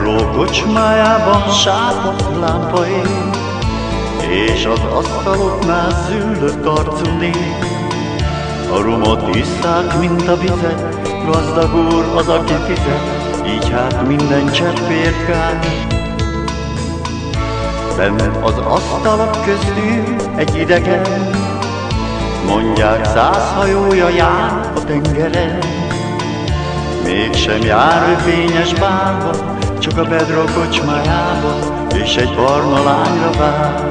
Pedro kocsmájában sápadt lámpa ég, és az asztaloknál szűlött arcú nép. A rumot isszák, mint a vizet, gazdag úr az, aki fizet, így hát minden cseppért kár. Benn az asztalok közül egy idegen, mondják 100 hajója jár a tengeren. Mégsem jár ő fényes bárba, csak a Pedro kocsmájába, és egy barna lányra vár.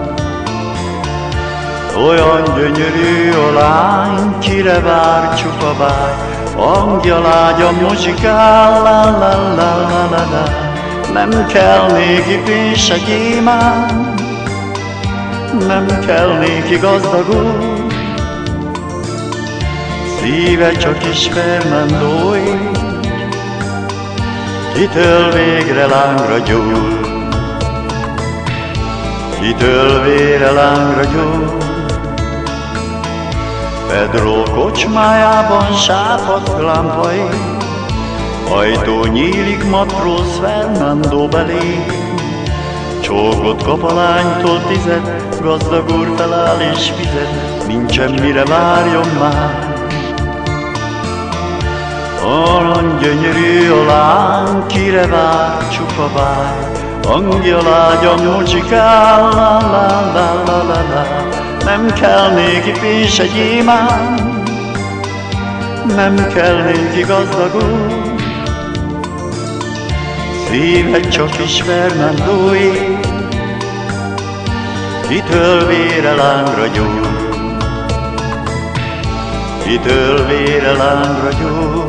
Olyan gyönyörű a lány, kire vár csupa báj, hangja lágyan muzsikál, la la la la la la. Nem kell néki pénz se gyémán, nem kell néki gazdag úr, szíve csak is Fernandóé, kitől végre lángra gyúl, kitől végre lángra gyúl. Pedro kocsmájában sápadt lámpa ég, ajtó nyílik, matróz Fernando belé. Csókot kap a lánytól 10, gazdag úr feláll és fizet, nincsen mire várjon már. Olyan gyönyörű a lány, kire vár csupa báj, hangja lágyan muzsikál, la la la la la la. Nem kell néki pénz se gyémán, nem kell néki gazdag úr, szíve csak is Fernandóé, kitől vére lángra gyúl, kitől vére lángra gyúl.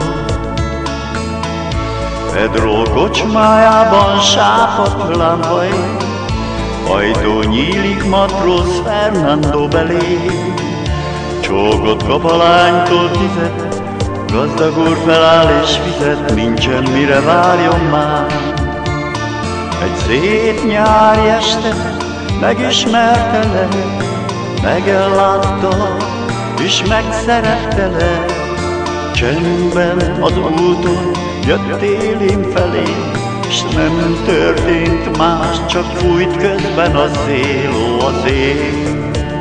Pedro kocsmájában sápadt lámpa ég, ajtó nyílik, matróz Fernando belé. Csókot kap a lánytól 10, gazdag úr feláll és fizet, nincsen mire várjon már. Egy szép nyári este megismertelek, megelláttalak és megszerettelek. Csendben az úton jöttél én felé, s nem történt más, csak fújt közben a szél, ó a szél.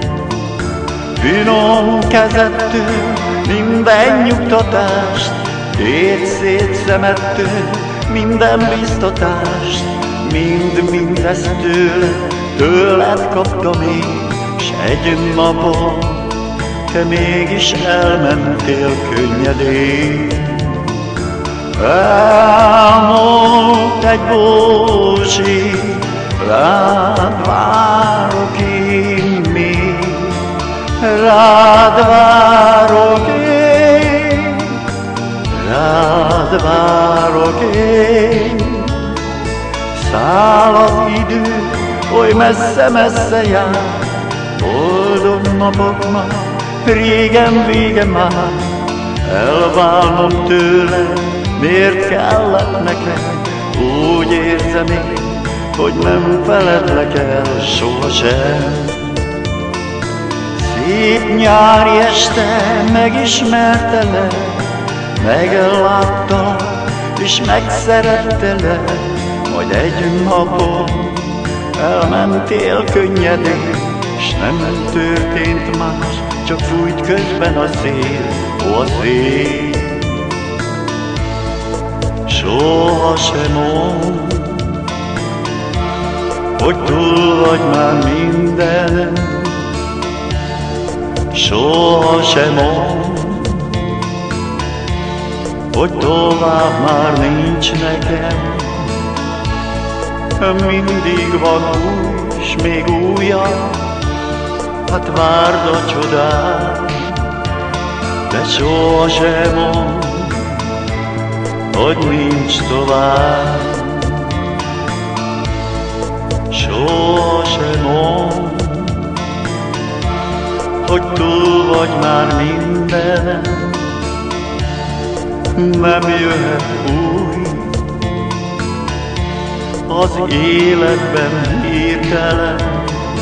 Finom kezedtől minden nyugtatást, két-szét szemettől minden biztatást, mindezt tőled kaptam én, s egy napon te mégis elmentél könnyedén. Elmúlt egy búzsi, rád várok én még, rád várok én, rád várok én. Száll az idő, oly messze-messze jár, boldog napoknak régen vége már. Elválnom tőle, miért kellett nekem, úgy érzem én, hogy nem feledlek el sohasem. Szép nyári este megismertelek, megláttalak és megszerettelek, majd egy napon elmentél könnyedén, s nem történt más, csak fújt közben a szél, ó a szél. Soha sem mond, hogy túl vagy már minden, soha sem mond, hogy tovább már nincs nekem. Mindig van új, s még újabb, hát várd a csodát, de soha sem mond, hogy nincs tovább. Soha sem mond, hogy túl vagy már minden, nem jöhet új az életben hirtelen.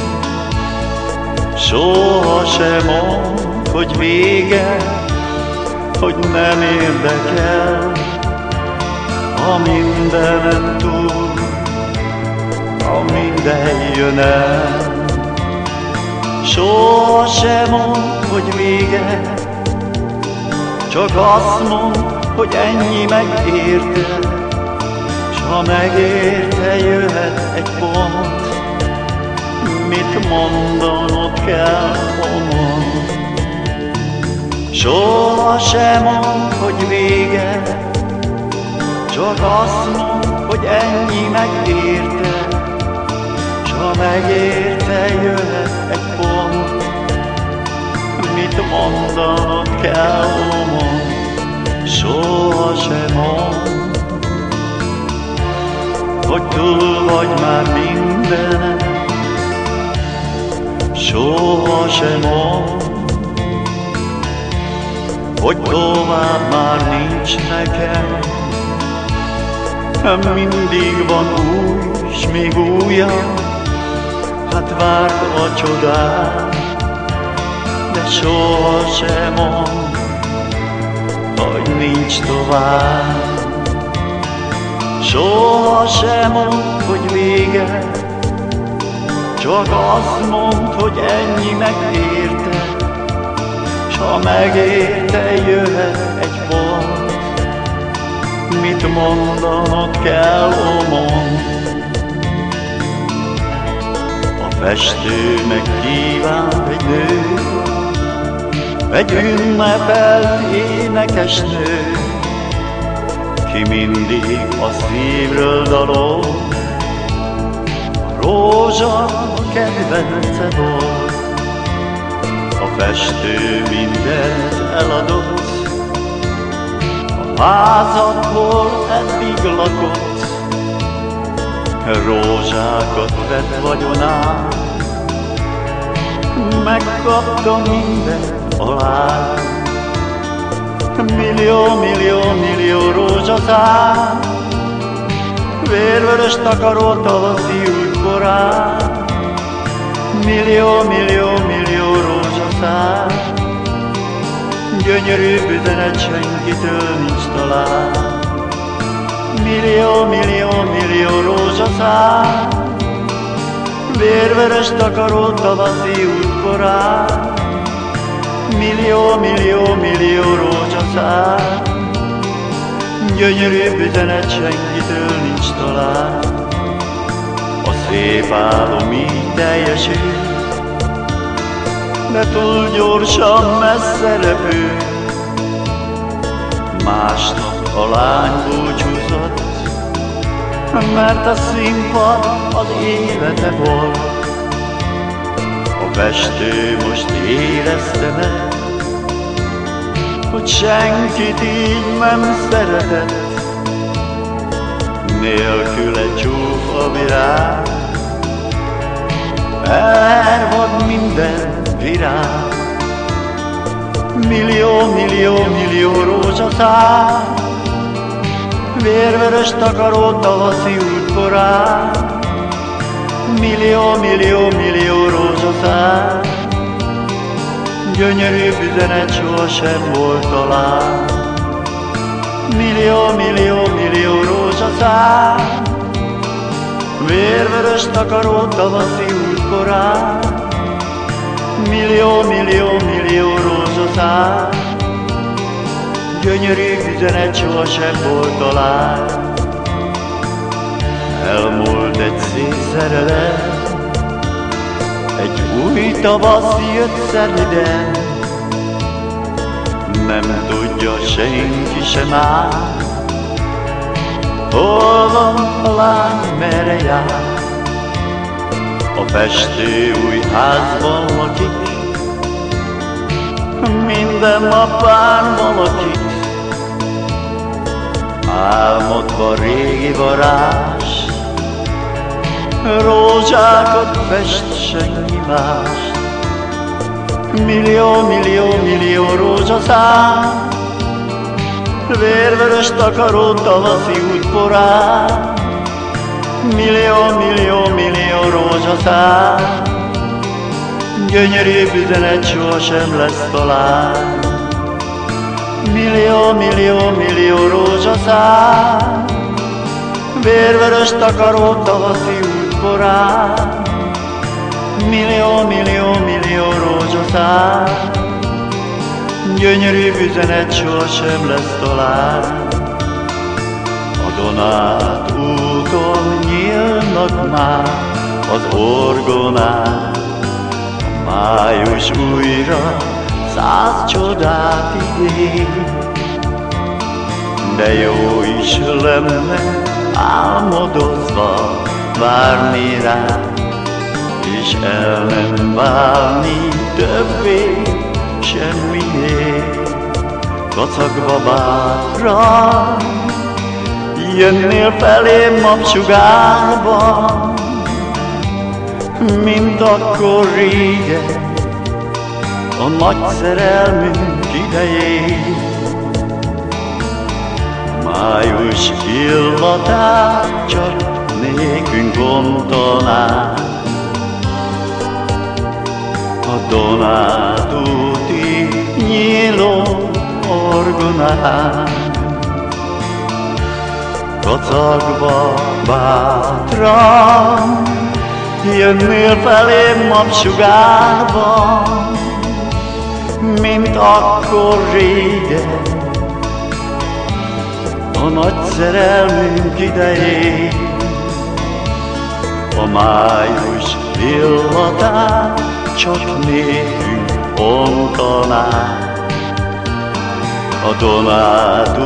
Soha sem mond, hogy vége, hogy nem érdekel, a mindenen túl, a minden jön el. Soha sem mondd, hogy vége, csak azt mondd, hogy ennyi megérte, s ha megérte, jöhet egy pont, mit mondanod kell, mond. Soha sem mondd, hogy vége, csak azt mondd, hogy ennyi megérte, s ha megérte, jöhet egy pont, mit mondanod kell, mond. Soha sem mondd, hogy túl vagy már mindenen. Soha sem mondd, hogy tovább már nincs nekem. Mindig van új, s még újabb, hát várd a csodát, de soha sem mondd, hogy nincs tovább. Soha sem mondd, hogy vége, csak azt mondd, hogy ennyi megérte, s ha megérte, jöhet egy pont, mit mondanod kell, ó mond. A festő megkíván egy nő, egy ünnepelt énekesnő, ki mindig a szívről dalol, a rózsa kedvence volt. A festő mindent eladott, a házakból eddig lakott, rózsákat vett vagyonán, megkapta mindent alá. Millió, millió, millió rózsaszám, vérvörös takaró tavaszi útkorán. Millió, millió, millió rózsaszám, gyönyörűbb üzenet senkitől nincs talán. Millió, millió, millió rózsaszám, vérvörös takaró tavaszi útkorán. Millió, millió, millió rózsaszám, gyönyörűbb üzenet senkitől nincs talán. A szép álom így teljesül, de túl gyorsan messze repül. Másnap a lány búcsúzott, mert a színpad az élete volt. A festő most érezte meg, hogy senkit így nem szeretett. Nélküle csúf a virág, elvad minden virág. Millió, millió, millió rózsaszám, vérvörös takaró tavaszi útkorán. Millió, millió, millió rózsaszám, gyönyörűbb üzenet sohasem volt talán. Millió, millió, millió rózsaszám, vérvörös takaró tavaszi útkorán. Millió, millió, millió rózsaszám, gyönyörűbb üzenet sohasem volt talán. Elmúlt egy szép szerelem, egy új tavasz jött szeliden. Nem tudja senki sem már, hol van a lány, merre jár. A festő új házban lakik, minden napán valakit. Álmodva régi varázs, rózsákat fest, senki más. Millió, millió, millió rózsaszám, vérvörös takaró tavaszi útkorán. Millió, millió, millió rózsaszám, gyönyörűbb üzenet sohasem lesz talán. Millió, millió, millió rózsaszám, vérvörös takaró tavaszi útborán, millió rózsaszár, gyönyörűbb üzenet sohasem lesz talán. A Donát úton nyílnak már az orgonák, május újra 100 csodát ígér. De jó is lenne álmodozva várni rá, és el nem válni többé semmiért. Kacagva bátran jönnél felém napsugárban, mint akkor régen, a nagy szerelmünk idején. Május illatát csak nékünk vontaná a Donát úti nyíló orgonán. Kacagva bátran jönnél felém napsugárban, mint akkor régen, a nagy szerelmünk idején. A május illatát csak nékünk ontaná a Donát